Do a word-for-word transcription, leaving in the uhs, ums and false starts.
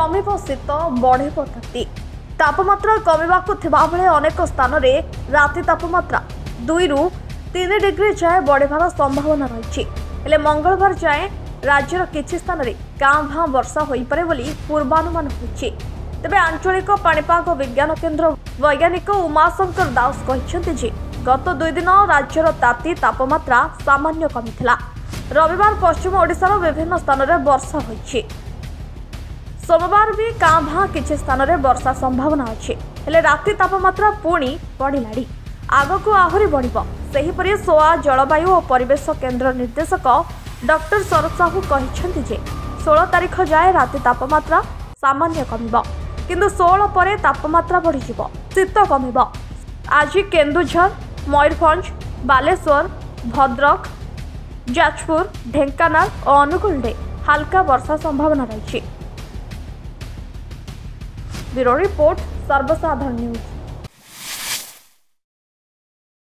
कमिब शीत बढ़िब ताती तापमात्रा कमिबाकु थिबा बेले अनेक स्थान रे राति तापमात्रा दुई रु तीन डिग्री जाए बढ़िबार संभावना रही हेले मंगलवार जाए राज्यर किछि स्थान रे कां भां वर्षा होई पारे बोली पूर्वानुमान होइछि। तेबे आंचलिक पाणीपाग विज्ञान केन्द्र वैज्ञानिक उमाशंकर दास कहिसेंति जे गत दुई दिन राज्यर ताती तापमात्रा सामान्य कमिथिला। रविवार पश्चिम ओडिशार विभिन्न स्थान रे वर्षा होइछि। सोमवार भी कां भां किछि स्थान रे वर्षा संभावना अछि हेले राति तापमात्रा पुणी बढ़िलाड़ी आगको आहुरी बढ़िबो। सेहिपरि सोआ जलवायु और परिवेश केन्द्र निर्देशक डॉक्टर शरद साहू कहिसेंति जे सोलह तारिख जाए राति तापमात्रा सामान्य कमिबो किंतु सोलह परे तापमात्रा बढ़िजिबो शीत कमिबो। आज केन्दुझर मयूरभंज बालेश्वर भद्रक जाजपुर ढेंकानाल और अनुगुल रे हल्का वर्षा संभावना रही। ब्यूरो रिपोर्ट सर्वसाधारण न्यूज।